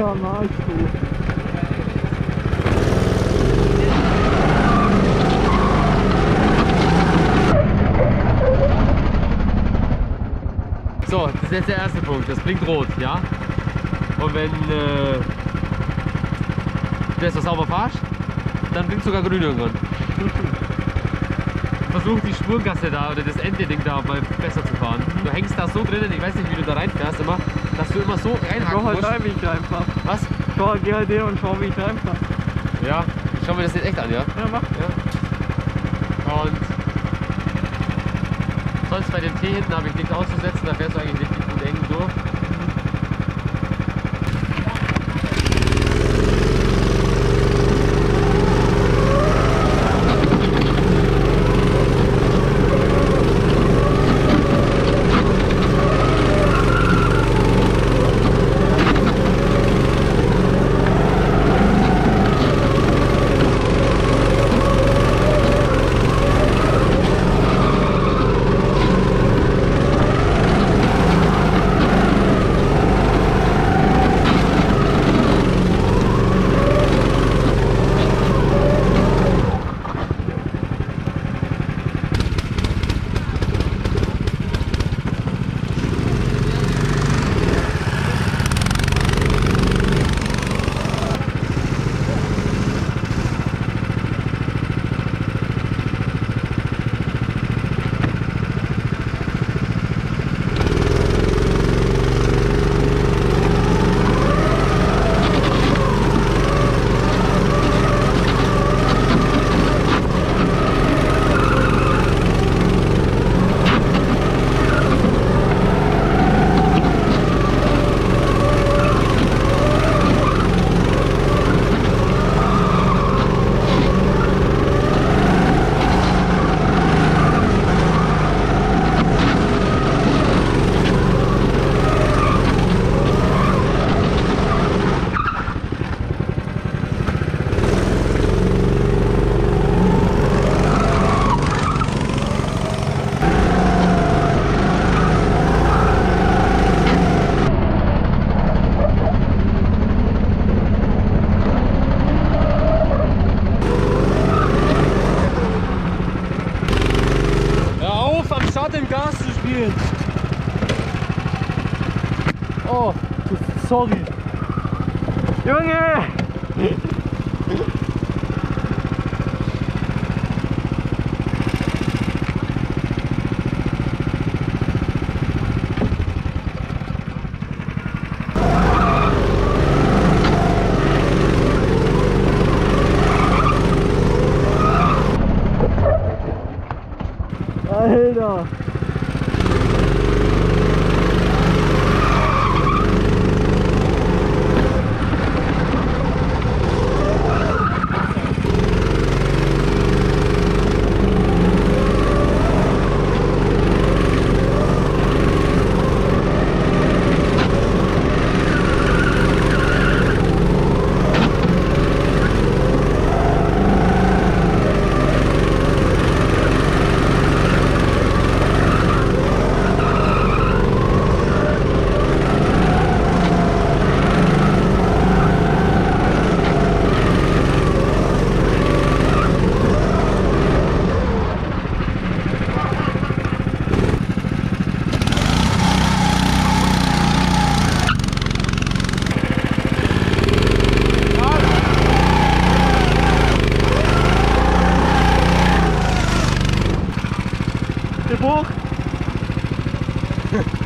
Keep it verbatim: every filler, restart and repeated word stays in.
voll am Arsch, du. So, das ist jetzt der erste Punkt. Das blinkt rot, ja? Und wenn äh, du jetzt sauber fahrst, dann blinkt sogar grün irgendwann. Versuch die Spurgasse da oder das Ende-Ding da mal besser zu fahren. Du hängst da so drinnen, ich weiß nicht, wie du da reinfährst immer, dass du immer so reinhaken Schau halt musst. rein, wie ich reinfahre. Was? Schau halt, geh halt hin und schau, wie ich reinfahre. Ja, ich schau mir das jetzt echt an, ja? Ja, mach. Ja. Und sonst bei dem T hinten habe ich nichts auszusetzen, da fährst du eigentlich richtig gut eng durch. Im Gas zu spielen. Oh, sorry. Junge! Alter! Hoch!